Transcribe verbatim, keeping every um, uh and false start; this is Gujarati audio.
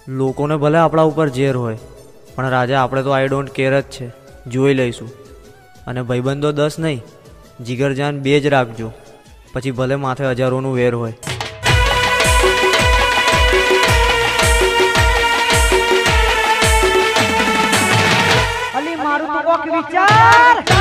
લોકોને ભલે આપણા ઉપર ઝેર હોય, પણ રાજા આપણે તો આઈ ડોન્ટ કેર જ છે. જોઈ લઈશું. અને ભાઈબંધો દસ નહીં, જીગરજાન બે જ રાખજો. પછી ભલે માથે હજારોનું વેર હોય. અલી મારું તો કોક વિચાર.